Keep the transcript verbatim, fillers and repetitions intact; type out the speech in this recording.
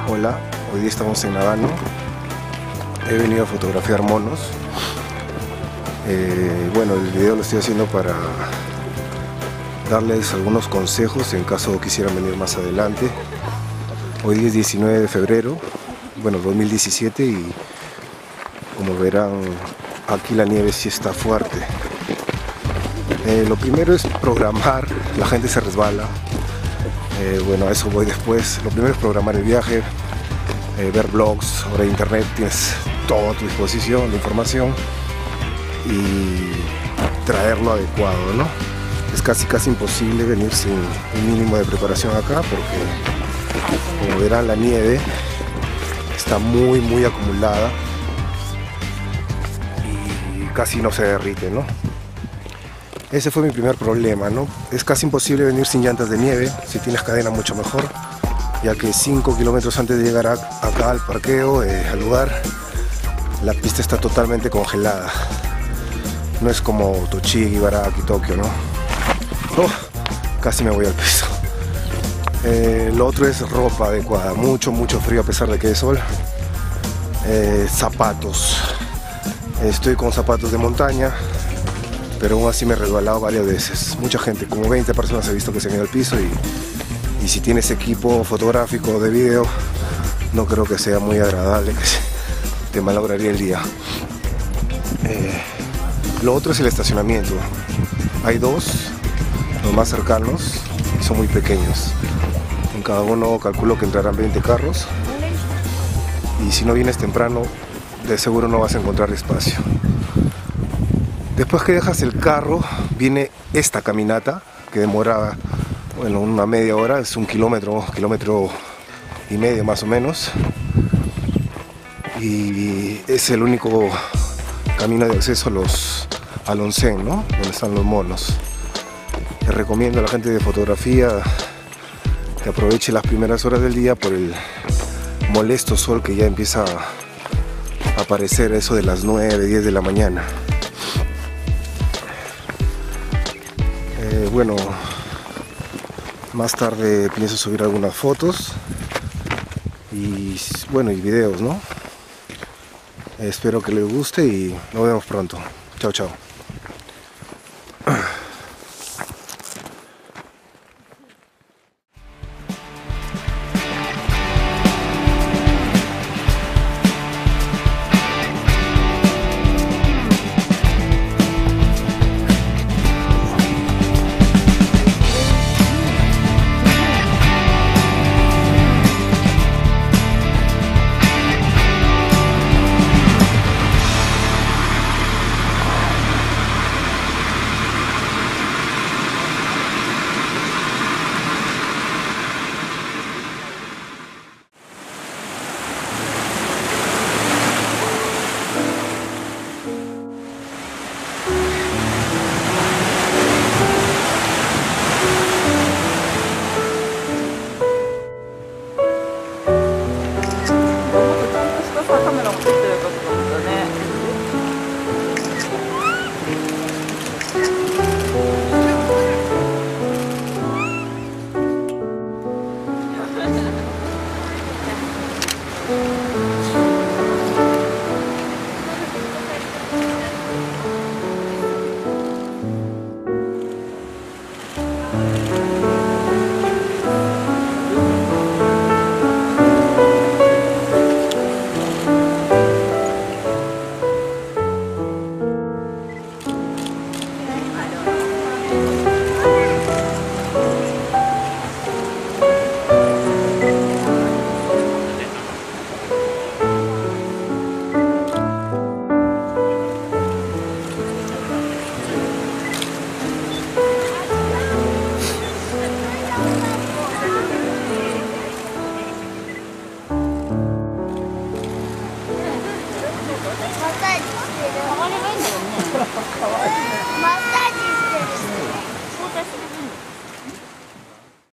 Hola, hoy día estamos en Nagano. He venido a fotografiar monos. Eh, bueno, el video lo estoy haciendo para darles algunos consejos en caso quisieran venir más adelante. Hoy día es diecinueve de febrero, bueno, dos mil diecisiete, y como verán, aquí la nieve sí está fuerte. Eh, lo primero es programar, la gente se resbala. Eh, bueno, a eso voy después. Lo primero es programar el viaje, eh, ver blogs, ahora internet tienes todo a tu disposición, la información, y traerlo adecuado, ¿no? Es casi casi imposible venir sin un mínimo de preparación acá, porque como verán, la nieve está muy muy acumulada y casi no se derrite, ¿no? Ese fue mi primer problema, ¿no? Es casi imposible venir sin llantas de nieve. Si tienes cadena, mucho mejor, ya que cinco kilómetros antes de llegar a, acá al parqueo, eh, al lugar, la pista está totalmente congelada. No es como Tochigi, Ibaraki, Tokio, ¿no? Oh, casi me voy al piso. Eh, lo otro es ropa adecuada, mucho, mucho frío a pesar de que hay sol. Eh, zapatos. Estoy con zapatos de montaña, pero aún así me he resbalado varias veces. Mucha gente, como veinte personas he visto que se han ido al piso, y, y si tienes equipo fotográfico o de video, no creo que sea muy agradable, que se, te malograría el día. Eh, lo otro es el estacionamiento. Hay dos, los más cercanos, y son muy pequeños. En cada uno calculo que entrarán veinte carros, y si no vienes temprano, de seguro no vas a encontrar espacio. Después que dejas el carro, viene esta caminata que demora, bueno, una media hora, es un kilómetro, kilómetro y medio más o menos, y es el único camino de acceso a los al onsen, ¿no? Donde están los monos. Les recomiendo a la gente de fotografía que aproveche las primeras horas del día por el molesto sol que ya empieza a aparecer a eso de las nueve, diez de la mañana. Eh, bueno, más tarde pienso subir algunas fotos y bueno, y videos, ¿no? Eh, espero que les guste y nos vemos pronto. Chao, chao. Thank you.